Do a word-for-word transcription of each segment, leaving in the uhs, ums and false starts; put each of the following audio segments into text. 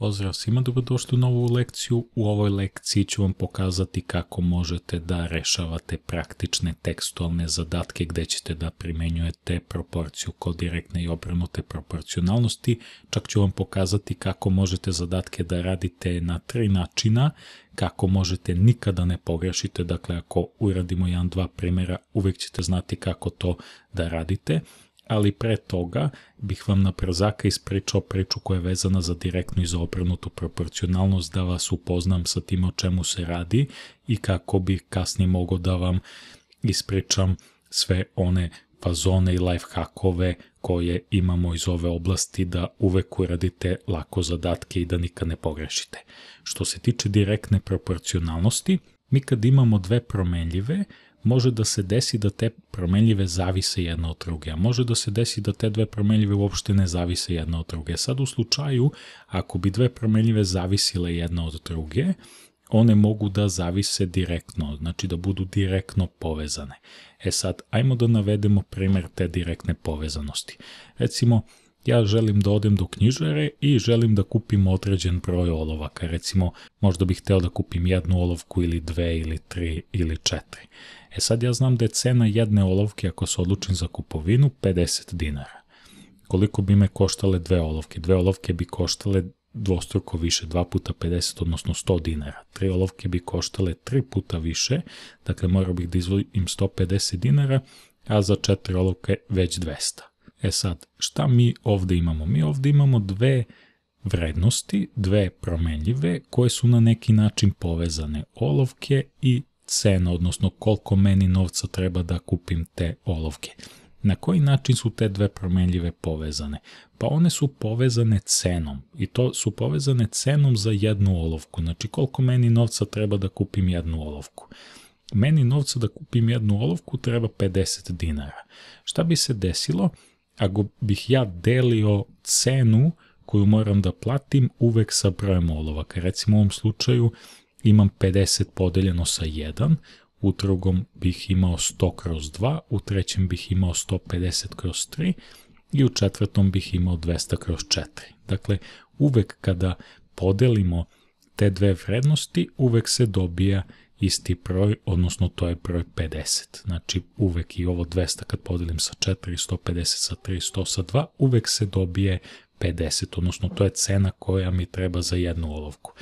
Pozdrav svima, dobrodošli u novu lekciju. U ovoj lekciji ću vam pokazati kako možete da rešavate praktične tekstualne zadatke gde ćete da primenjujete proporciju kod direktne i obrnute proporcionalnosti. Čak ću vam pokazati kako možete zadatke da radite na tri načina, kako možete nikada ne pogrešite, dakle ako uradimo jedan, dva primjera, uvek ćete znati kako to da radite. Ali pre toga bih vam na brzaka ispričao priču koja je vezana za direktnu i za obrnutu proporcionalnost, da vas upoznam sa tim o čemu se radi i kako bih kasnije mogao da vam ispričam sve one fazone i life hackove koje imamo iz ove oblasti da uvek uradite lako zadatke i da nikad ne pogrešite. Što se tiče direktne proporcionalnosti, mi kad imamo dve promenljive, može da se desi da te promenljive zavise jedna od druge, a može da se desi da te dve promenljive uopšte ne zavise jedna od druge. Sad u slučaju, ako bi dve promenljive zavisile jedna od druge, one mogu da zavise direktno, znači da budu direktno povezane. E sad, ajmo da navedemo primjer te direktne povezanosti. Recimo, ja želim da odem do knjižare i želim da kupim određen broj olovaka. Recimo, možda bih hteo da kupim jednu olovku ili dve ili tri ili četiri. E sad ja znam da je cena jedne olovke, ako se odlučim za kupovinu, pedeset dinara. Koliko bi me koštale dve olovke? Dve olovke bi koštale dvostruko više, dva puta pedeset, odnosno sto dinara. Tri olovke bi koštale tri puta više, dakle morao bih da izdvojim sto pedeset dinara, a za četiri olovke već dvesta. E sad, šta mi ovde imamo? Mi ovde imamo dve vrednosti, dve promenljive koje su na neki način povezane. Olovke i cena, odnosno koliko meni novca treba da kupim te olovke. Na koji način su te dve promenljive povezane? Pa one su povezane cenom i to su povezane cenom za jednu olovku. Znači koliko meni novca treba da kupim jednu olovku. Meni novca da kupim jednu olovku treba pedeset dinara. Šta bi se desilo ako bih ja delio cenu koju moram da platim uvek sa brojem olovaka? Recimo u ovom slučaju imam pedeset podeljeno sa jedan, u drugom bih imao sto kroz dva, u trećem bih imao sto pedeset kroz tri i u četvrtom bih imao dvesta kroz četiri. Dakle, uvek kada podelimo te dve vrednosti, uvek se dobija isti broj, odnosno to je broj pedeset. Znači, uvek i ovo dvesta kad podelim sa četiri, sto pedeset sa tri, sto sa dva, uvek se dobije pedeset, odnosno to je cena koja mi treba za jednu olovku.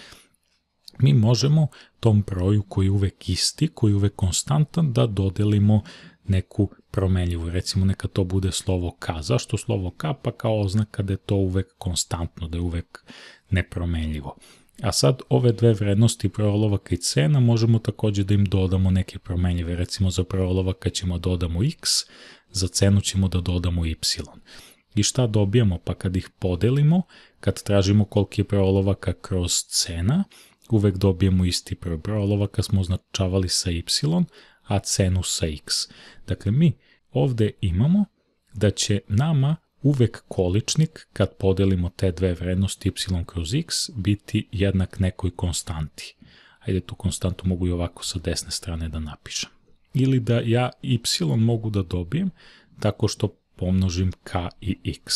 Mi možemo tom broju koji je uvek isti, koji je uvek konstantan, da dodelimo neku promenljivu. Recimo neka to bude slovo K. Zašto slovo K? Pa kao oznaka da je to uvek konstantno, da je uvek nepromenljivo. A sad ove dve vrednosti, broj olovaka i cena, možemo takođe da im dodamo neke promenljive. Recimo za broj olovaka ćemo dodamo x, za cenu ćemo da dodamo y. I šta dobijamo? Pa kad ih podelimo, kad tražimo koliki je broj olovaka kroz cena, uvek dobijemo isti broj. Broj olovaka smo označavali sa y, a cenu sa x. Dakle, mi ovde imamo da će nama uvek količnik, kad podelimo te dve vrednosti y kroz x, biti jednak nekoj konstanti. Ajde, tu konstantu mogu i ovako sa desne strane da napišem. Ili da ja y mogu da dobijem tako što pomnožim k i x.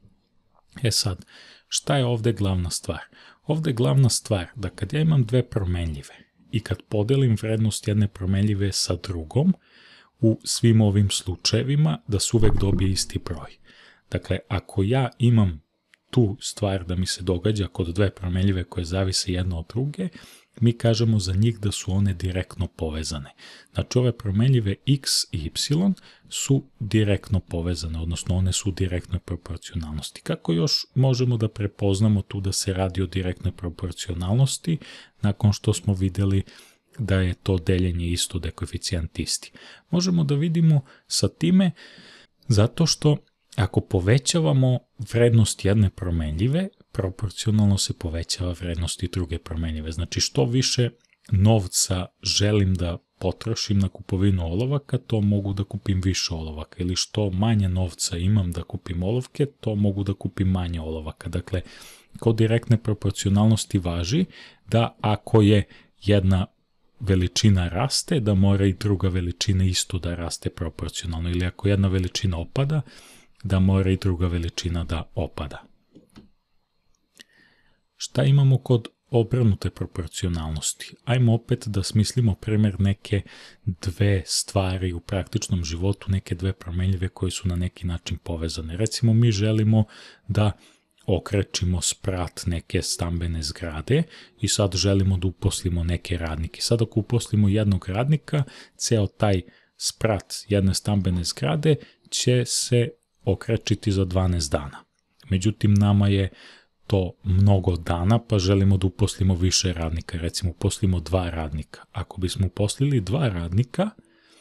E sad, šta je ovde glavna stvar? Ovde je glavna stvar da kad ja imam dve promenljive i kad podelim vrednost jedne promenljive sa drugom, u svim ovim slučajevima da se uvek dobije isti broj. Dakle, ako ja imam tu stvar da mi se događa kod dve promenljive koje zavise jedna od druge, mi kažemo za njih da su one direktno povezane. Znači, ove promenljive x i y su direktno povezane, odnosno one su u direktnoj proporcionalnosti. Kako još možemo da prepoznamo tu da se radi o direktnoj proporcionalnosti nakon što smo videli da je to deljenje isto, da je koeficijent isti? Možemo da vidimo sa time zato što ako povećavamo vrednost jedne promenljive, proporcionalno se povećava vrednost i druge promenljive. Znači, što više novca želim da potrošim na kupovinu olovaka, to mogu da kupim više olovaka. Ili što manje novca imam da kupim olovke, to mogu da kupim manje olovaka. Dakle, kod direktne proporcionalnosti važi da ako je jedna veličina raste, da mora i druga veličina isto da raste proporcionalno. Ili ako jedna veličina opada, da mora i druga veličina da opada. Šta imamo kod obrnute proporcionalnosti? Ajmo opet da smislimo primjer neke dve stvari u praktičnom životu, neke dve promenljive koje su na neki način povezane. Recimo, mi želimo da okrećimo sprat neke stambene zgrade i sad želimo da uposlimo neke radnike. Sad ako uposlimo jednog radnika, ceo taj sprat jedne stambene zgrade će se okrećiti za dvanaest dana. Međutim, nama je to mnogo dana, pa želimo da uposlimo više radnika. Recimo, uposlimo dva radnika. Ako bismo uposlili dva radnika,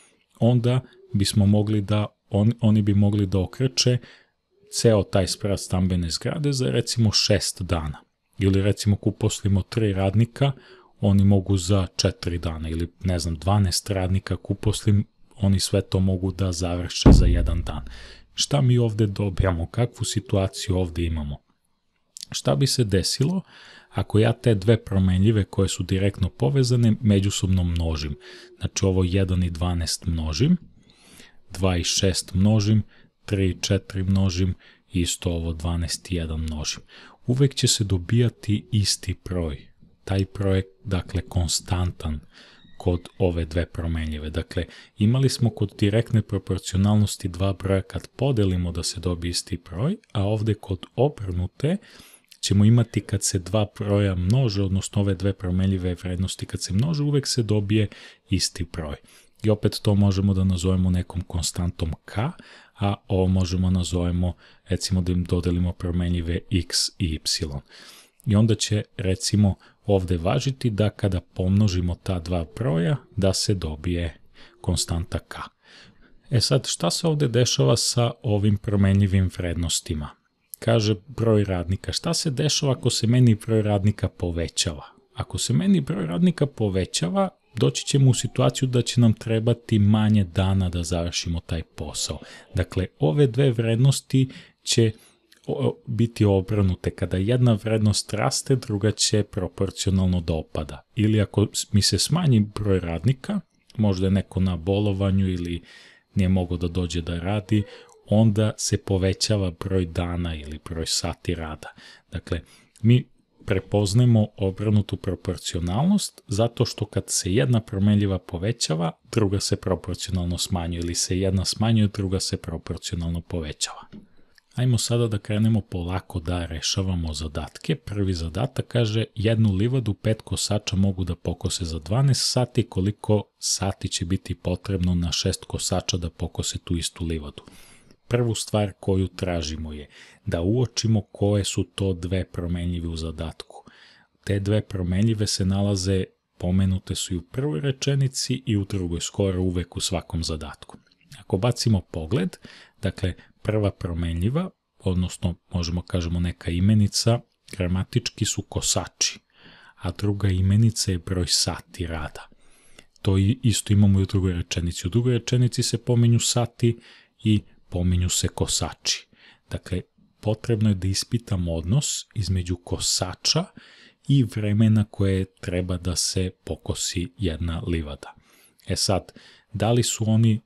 onda bismo mogli da, on, oni bi mogli da okreće ceo taj sprat stambene zgrade za recimo šest dana. Ili recimo ako uposlimo tri radnika, oni mogu za četiri dana. Ili ne znam, dvanaest radnika ako uposlim, oni sve to mogu da završe za jedan dan. Šta mi ovde dobijamo? Kakvu situaciju ovde imamo? Šta bi se desilo ako ja te dve promenljive koje su direktno povezane međusobno množim? Znači ovo jedan i dvanaest množim, dva i šest množim, tri i četiri množim, isto ovo dvanaest i jedan množim. Uvek će se dobijati isti broj. Taj broj je dakle konstantan kod ove dve promenljive. Dakle, imali smo kod direktne proporcionalnosti dva broja kad podelimo da se dobije isti broj, a ovde kod obrnute ćemo imati kad se dva broja množe, odnosno ove dve promenljive vrednosti kad se množe, uvek se dobije isti broj. I opet to možemo da nazovemo nekom konstantom k, a ovo možemo nazovemo, recimo da im dodelimo promenljive x i y. I onda će, recimo, ovde važiti da kada pomnožimo ta dva broja, da se dobije konstanta k. E sad, šta se ovde dešava sa ovim promenljivim vrednostima? Kaže broj radnika. Šta se dešava ako se meni broj radnika povećava? Ako se meni broj radnika povećava, doći ćemo u situaciju da će nam trebati manje dana da završimo taj posao. Dakle, ove dve vrednosti će biti obrnute. Kada jedna vrednost raste, druga će proporcionalno da opada. Ili ako mi se smanji broj radnika, možda je neko na bolovanju ili nije mogao da dođe da radi, onda se povećava broj dana ili broj sati rada. Dakle, mi prepoznajemo obrnutu proporcionalnost zato što kad se jedna promenljiva povećava, druga se proporcionalno smanjuje, ili se jedna smanjuje, druga se proporcionalno povećava. Ajmo sada da krenemo polako da rešavamo zadatke. Prvi zadatak kaže jednu livadu pet kosača mogu da pokose za dvanaest sati, koliko sati će biti potrebno na šest kosača da pokose tu istu livadu. Prvu stvar koju tražimo je da uočimo koje su to dve promenljive u zadatku. Te dve promenljive se nalaze, pomenute su i u prvoj rečenici i u drugoj, skoro uvek u svakom zadatku. Ako bacimo pogled, dakle prva promenljiva, odnosno možemo kažemo neka imenica, gramatički su kosači, a druga imenica je broj sati rada. To isto imamo i u drugoj rečenici. U drugoj rečenici se pomenju sati i pominju se kosači. Dakle, potrebno je da ispitamo odnos između kosača i vremena koje treba da se pokosi jedna livada. E sad, da li su oni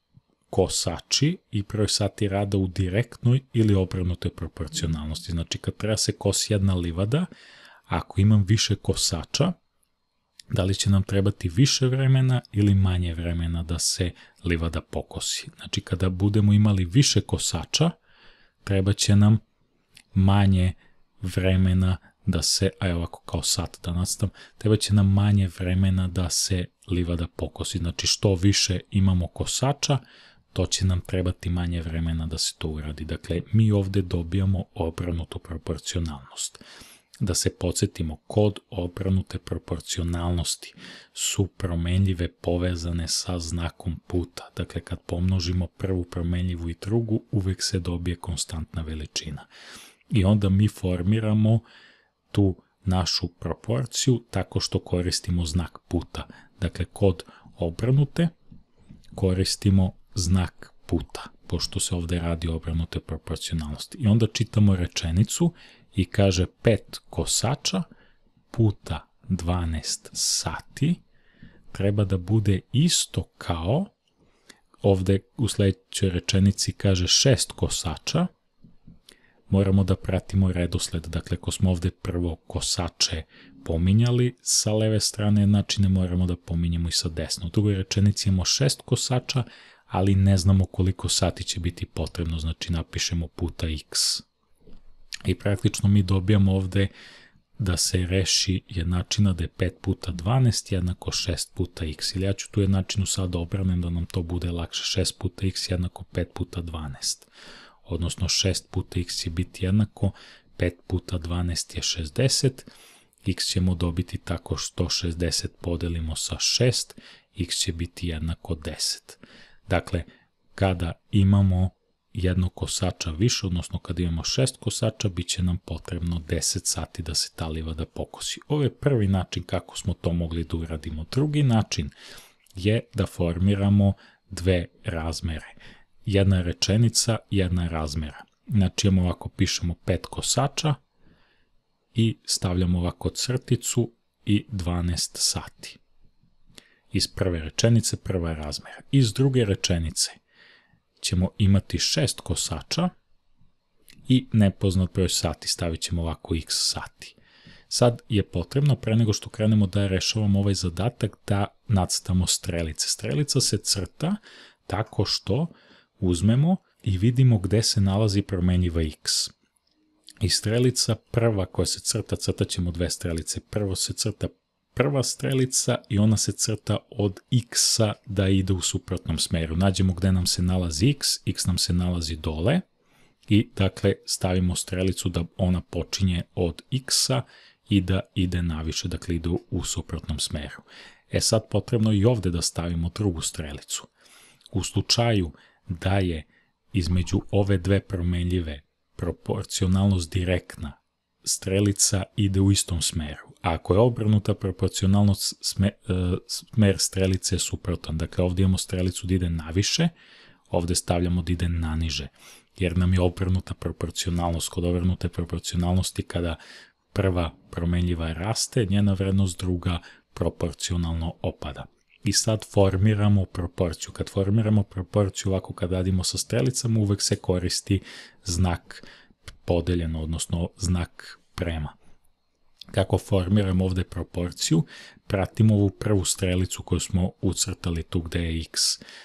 kosači i broj sati rada u direktnoj ili obrnutoj proporcionalnosti? Znači, kad treba se kosi jedna livada, ako imam više kosača, da li će nam trebati više vremena ili manje vremena da se livada pokosi? Znači, kada budemo imali više kosača, treba će nam manje vremena da se, a evo ovako kao sat da nastavim, treba će nam manje vremena da se livada pokosi. Znači, što više imamo kosača, to će nam trebati manje vremena da se to uradi. Dakle, mi ovde dobijamo obrnutu proporcionalnost. Da se podsjetimo, kod obrnute proporcionalnosti su promenljive povezane sa znakom puta. Dakle, kad pomnožimo prvu promenljivu i drugu, uvek se dobije konstantna veličina. I onda mi formiramo tu našu proporciju tako što koristimo znak puta. Dakle, kod obrnute koristimo znak puta, pošto se ovde radi o obrnute proporcionalnosti. I onda čitamo rečenicu i kaže pet kosača puta dvanaest sati treba da bude isto kao, ovde u sledećoj rečenici kaže šest kosača moramo da pratimo redosled. Dakle, ako smo ovde prvo kosače pominjali sa leve strane, znači ne moramo da pominjemo i sa desne. U drugoj rečenici imamo šest kosača, ali ne znamo koliko sati će biti potrebno, znači napišemo puta x. I praktično mi dobijamo ovde da se reši jednačina da je pet puta dvanaest jednako šest puta x. Ili ja ću tu jednačinu sad obranem da nam to bude lakše. šest puta x jednako pet puta dvanaest. Odnosno šest puta x će biti jednako pet puta dvanaest je šezdeset. X ćemo dobiti tako što šezdeset podelimo sa šest. X će biti jednako deset. Dakle, kada imamo jednog kosača više, odnosno kada imamo šest kosača, bit će nam potrebno deset sati da se ta livada pokosi. Ovo je prvi način kako smo to mogli da uradimo. Drugi način je da formiramo dve razmere. Jedna rečenica, jedna razmera. Znači imamo ovako, pišemo pet kosača i stavljamo ovako crticu i dvanaest sati. Iz prve rečenice prva razmera. Iz druge rečenice ćemo imati šest kosača i nepoznat broj sati, stavit ćemo ovako x sati. Sad je potrebno, pre nego što krenemo da rešavamo ovaj zadatak, da nacrtamo strelice. Strelica se crta tako što uzmemo i vidimo gde se nalazi promenjiva x. I strelica prva koja se crta, crtat ćemo dve strelice. Prvo se crta prva strelica i ona se crta od x-a da ide u suprotnom smeru. Nađemo gde nam se nalazi x, x nam se nalazi dole i dakle stavimo strelicu da ona počinje od x-a i da ide naviše, dakle ide u suprotnom smeru. E sad potrebno i ovde da stavimo drugu strelicu. U slučaju da je između ove dve promenljive proporcionalnost direktna, strelica ide u istom smeru. A ako je obrnuta proporcionalnost, smer, smer strelice je suprotan. Dakle, ovdje imamo strelicu da ide naviše, ovdje stavljamo da ide naniže, jer nam je obrnuta proporcionalnost. Kod obrnute proporcionalnosti, kada prva promenljiva raste, njena vrednost druga proporcionalno opada. I sad formiramo proporciju. Kad formiramo proporciju, ovako kad radimo sa strelicama, uvek se koristi znak podeljeno, odnosno znak prema. Kako formiramo ovde proporciju? Pratimo ovu prvu strelicu koju smo ucrtali tu gde je x.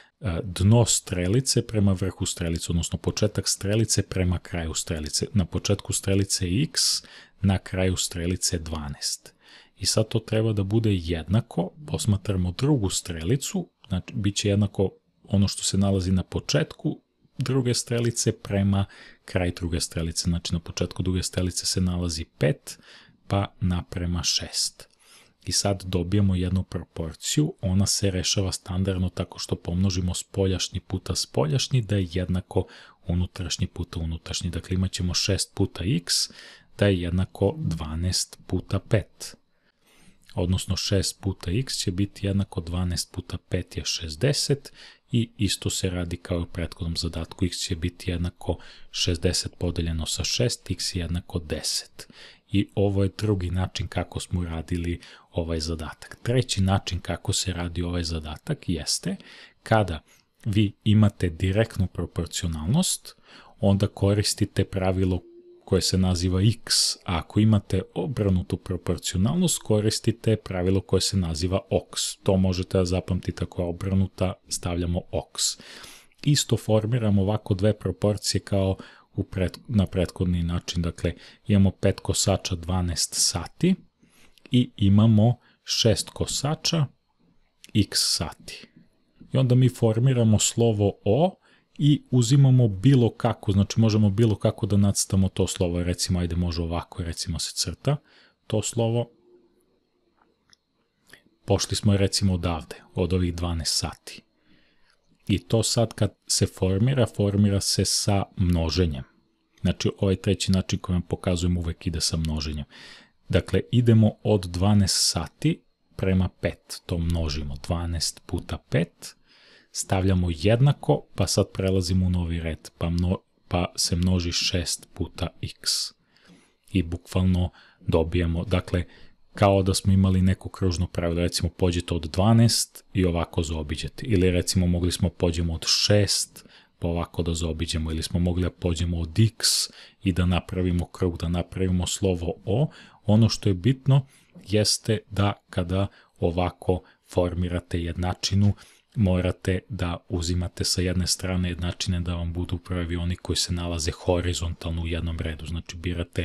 Dno strelice prema vrhu strelice, odnosno početak strelice prema kraju strelice. Na početku strelice je x, na kraju strelice je dvanaest. I sad to treba da bude jednako, posmatramo drugu strelicu, znači bit će jednako ono što se nalazi na početku druge strelice prema kraj druge strelice. Znači na početku druge strelice se nalazi pet, pa naprema šest. I sad dobijemo jednu proporciju, ona se rešava standardno tako što pomnožimo spoljašnji puta spoljašnji da je jednako unutrašnji puta unutrašnji. Dakle imat ćemo šest puta x da je jednako dvanaest puta pet. Odnosno šest puta x će biti jednako dvanaest puta pet je šezdeset i isto se radi kao u prethodnom zadatku. X će biti jednako šezdeset podeljeno sa šest, x je jednako deset. I ovo je drugi način kako smo radili ovaj zadatak. Treći način kako se radi ovaj zadatak jeste kada vi imate direktnu proporcionalnost, onda koristite pravilo koje se naziva x, a ako imate obrnutu proporcionalnost, koristite pravilo koje se naziva oks. To možete da zapamtite ako je obrnuta, stavljamo oks. Isto formiramo ovako dve proporcije kao u pred, na prethodni način. Dakle, imamo pet kosača dvanaest sati i imamo šest kosača x sati. I onda mi formiramo slovo o i uzimamo bilo kako, znači možemo bilo kako da nacrtamo to slovo, recimo ajde može ovako, recimo se crta to slovo. Pošli smo recimo odavde, od ovih dvanaest sati. I to sad kad se formira, formira se sa množenjem. Znači ovaj treći način koji vam pokazujem uvek ide sa množenjem. Dakle, idemo od dvanaest sati prema pet, to množimo, dvanaest puta pet, stavljamo jednako, pa sad prelazimo u novi red, pa, mno, pa se množi šest puta x. I bukvalno dobijemo, dakle, kao da smo imali neko kružno pravilo, recimo pođete od dvanaest i ovako zaobiđete. Ili recimo mogli smo pođemo od šest, pa ovako da zaobiđemo, ili smo mogli da pođemo od x i da napravimo krug, da napravimo slovo O. Ono što je bitno jeste da kada ovako formirate jednačinu, morate da uzimate sa jedne strane jednačine da vam budu brojevi oni koji se nalaze horizontalno u jednom redu. Znači birate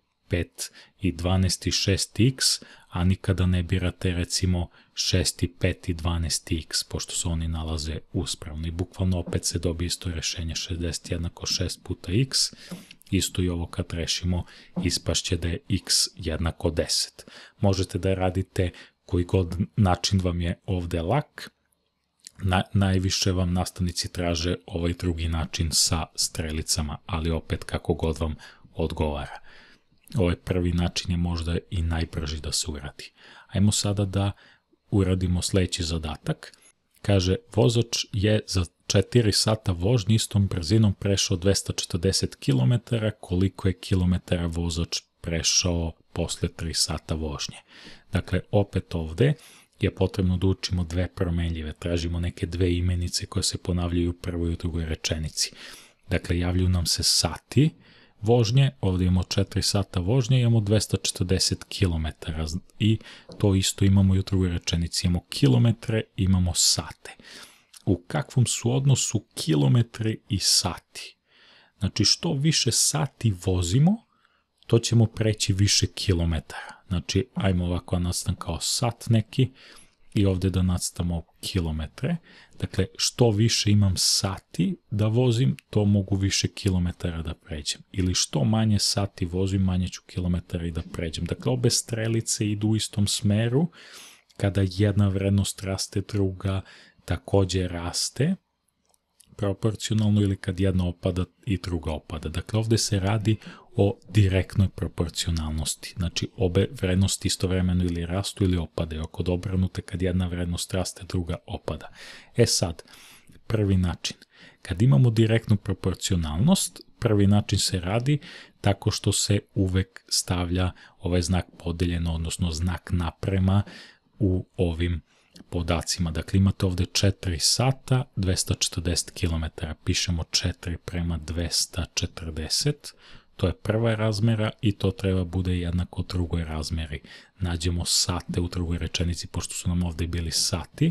pet i dvanaest i šest x, a nikada ne birate recimo šest i pet i dvanaest x, pošto se oni nalaze uspravno. I bukvalno opet se dobije isto rešenje, šezdeset jednako šest puta x, isto i ovo kad rešimo ispašće da je x jednako deset. Možete da radite koji god način vam je ovde lak. Na, najviše vam nastavnici traže ovaj drugi način sa strelicama, ali opet kako god vam odgovara. Ovaj prvi način je možda i najbrži da se uradi. Ajmo sada da uradimo sledeći zadatak. Kaže, vozač je za četiri sata vožnje istom brzinom prešao dvesta četrdeset kilometara, koliko je kilometara vozač prešao posle tri sata vožnje. Dakle, opet ovde je potrebno da učimo dve promenljive, tražimo neke dve imenice koje se ponavljaju u prvoj i u drugoj rečenici. Dakle, javljaju nam se sati vožnje, ovde imamo četiri sata vožnje, imamo dvesta četrdeset kilometara i to isto imamo i u drugoj rečenici, imamo kilometre, imamo sate. U kakvom su odnosu kilometri i sati? Znači, što više sati vozimo, to ćemo preći više kilometara. Znači, ajmo ovako nastavim kao sat neki i ovde da nastavimo kilometre. Dakle, što više imam sati da vozim, to mogu više kilometara da pređem. Ili što manje sati vozim, manje ću kilometara i da pređem. Dakle, obe strelice idu u istom smeru. Kada jedna vrednost raste, druga takođe raste proporcionalno, ili kad jedna opada i druga opada. Dakle, ovde se radi o direktnoj proporcionalnosti. Znači, obe vrednosti istovremeno ili rastu ili opadaju. Ako obrnute, kad jedna vrednost raste, druga opada. E sad, prvi način. Kad imamo direktnu proporcionalnost, prvi način se radi tako što se uvek stavlja ovaj znak podeljeno, odnosno znak naprema u ovim podacima. Dakle, imate ovde četiri sata, dvesta četrdeset kilometara. Pišemo četiri prema dvesta četrdeset. To je prva razmera i to treba bude jednako drugoj razmeri. Nađemo sate u drugoj rečenici, pošto su nam ovde bili sati,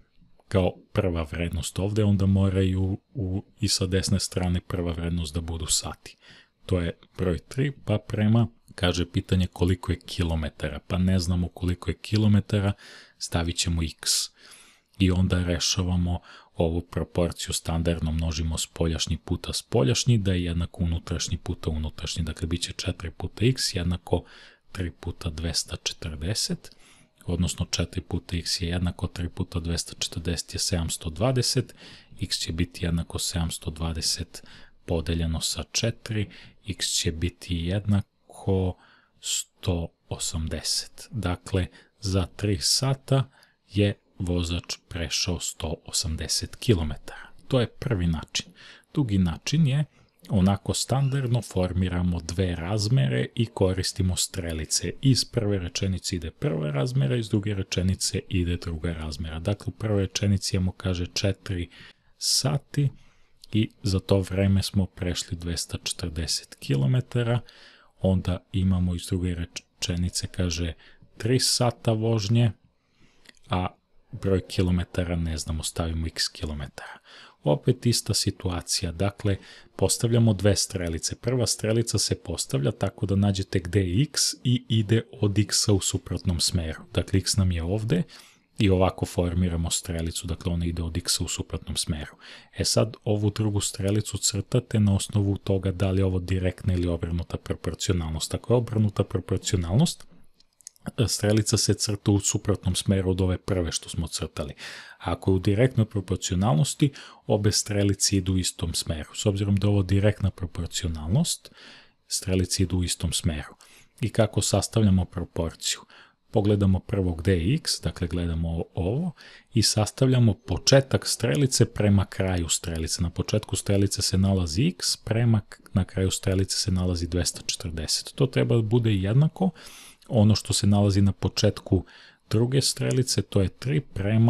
kao prva vrednost ovde, onda moraju u, i sa desne strane prva vrednost da budu sati. To je broj tri, pa prema, kaže pitanje koliko je kilometara, pa ne znamo koliko je kilometara, stavit ćemo x. I onda rešavamo ovu proporciju, standardno množimo spoljašnji puta spoljašnji, da je jednako unutrašnji puta unutrašnji. Dakle, bit će četiri puta x jednako tri puta dvesta četrdeset, odnosno četiri puta x je jednako tri puta dvesta četrdeset je sedamsto dvadeset, x će biti jednako sedamsto dvadeset podeljeno sa četiri, x će biti jednako sto osamdeset. Dakle, za tri sata je vozač prešao sto osamdeset kilometara. To je prvi način. Drugi način je, onako standardno formiramo dve razmere i koristimo strelice. Iz prve rečenice ide prva razmera, iz druge rečenice ide druga razmera. Dakle, u prvoj rečenici imamo, kaže, četiri sati i za to vreme smo prešli dvesta četrdeset kilometara. Onda imamo iz druge rečenice, kaže, tri sata vožnje, a broj kilometara ne znamo, stavimo x kilometara. Opet ista situacija, dakle, postavljamo dve strelice. Prva strelica se postavlja tako da nađete gde je x i ide od x-a u suprotnom smeru. Dakle, x nam je ovde i ovako formiramo strelicu, dakle, ona ide od x-a u suprotnom smeru. E sad, ovu drugu strelicu crtate na osnovu toga da li je ovo direktna ili obrnuta proporcionalnost. Ako je obrnuta proporcionalnost, strelica se crta u suprotnom smeru od ove prve što smo crtali. A ako je u direktnoj proporcionalnosti, obe strelice idu u istom smeru. S obzirom da je ovo direktna proporcionalnost, strelice idu u istom smeru. I kako sastavljamo proporciju? Pogledamo prvo gde je x, dakle gledamo ovo, i sastavljamo početak strelice prema kraju strelice. Na početku strelice se nalazi x, prema na kraju strelice se nalazi dvesta četrdeset. To treba da bude jednako. Ono što se nalazi na početku druge strelice, to je tri prema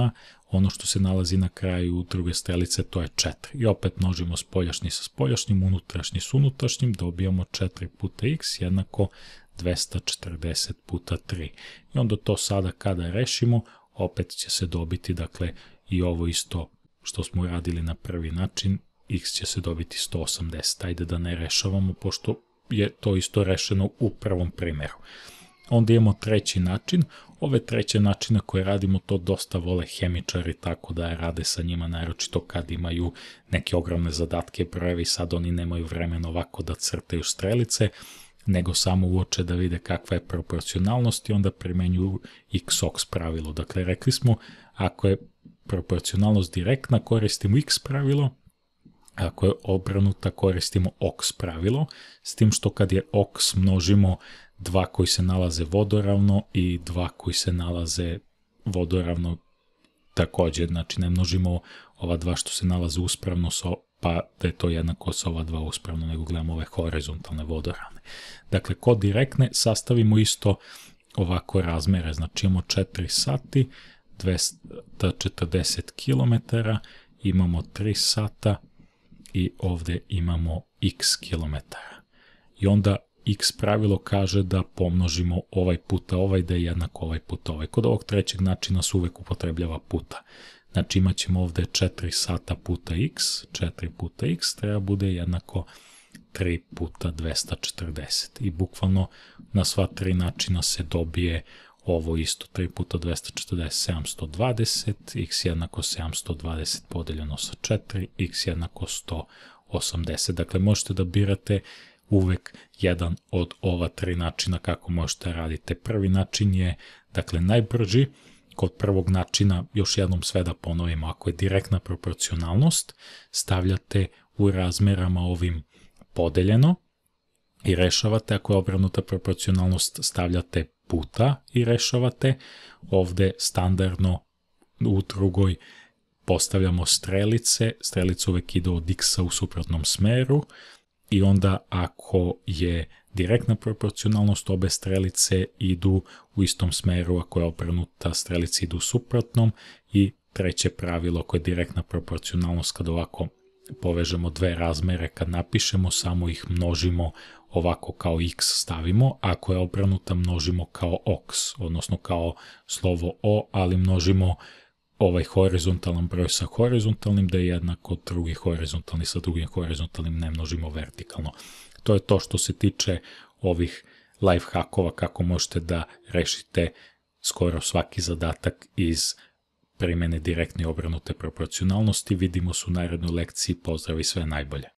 ono što se nalazi na kraju druge strelice, to je četiri. I opet množimo spoljašnji sa spoljašnjim, unutrašnji s unutrašnjim, dobijamo četiri puta x jednako dvesta četrdeset puta tri. I onda to sada kada rešimo, opet će se dobiti, dakle, i ovo isto što smo uradili na prvi način, x će se dobiti sto osamdeset. Ajde da ne rešavamo, pošto je to isto rešeno u prvom primjeru. Onda imamo treći način. Ove treće načine koje radimo, to dosta vole hemičari, tako da rade sa njima, naročito kad imaju neke ogromne zadatke, brojevi, sad oni nemaju vremena ovako da crtaju strelice, nego samo uoče da vide kakva je proporcionalnost i onda primenjuju x-oks pravilo. Dakle, rekli smo, ako je proporcionalnost direktna, koristimo x pravilo, ako je obrnuta, koristimo oks pravilo, s tim što kad je oks množimo dva koji se nalaze vodoravno i dva koji se nalaze vodoravno također, znači ne množimo ova dva što se nalaze uspravno so, pa da je to jednako sa ova dva uspravno, nego gledamo ove horizontalne vodoravne. Dakle, kod direktne sastavimo isto ovako razmere, znači imamo četiri sati, dvesta četrdeset kilometara, imamo tri sata i ovdje imamo x kilometara. I onda x pravilo kaže da pomnožimo ovaj puta ovaj, da je jednako ovaj puta ovaj. Kod ovog trećeg načina se uvek upotrebljava puta. Znači imat ćemo ovdje četiri sata puta x, četiri puta x, treba bude jednako tri puta dvesta četrdeset. I bukvalno na sva tri načina se dobije ovo isto, tri puta dvesta četrdeset, sedamsto dvadeset, x jednako sedamsto dvadeset podeljeno sa četiri, x jednako sto osamdeset. Dakle, možete da birate uvek jedan od ova tri načina kako možete raditi. Prvi način je, dakle, najbrži. Kod prvog načina, još jednom sve da ponovimo, ako je direktna proporcionalnost, stavljate u razmerama ovim podeljeno i rešavate. Ako je obrnuta proporcionalnost, stavljate puta i rešavate. Ovde standardno u drugoj postavljamo strelice. Strelice uvek ide od x-a u suprotnom smeru. I onda ako je direktna proporcionalnost, obe strelice idu u istom smeru, ako je obrnuta, strelice idu u suprotnom. I treće pravilo, ako je direktna proporcionalnost, kad ovako povežemo dve razmere, kad napišemo, samo ih množimo ovako kao x stavimo, ako je obrnuta množimo kao oks, odnosno kao slovo o, ali množimo ovaj horizontalan broj sa horizontalnim, da je jednako drugi horizontalni sa drugim horizontalnim, ne množimo vertikalno. To je to što se tiče ovih life hackova, kako možete da rešite skoro svaki zadatak iz primene direktne i obrnute proporcionalnosti. Vidimo se u narednoj lekciji, pozdrav i sve najbolje.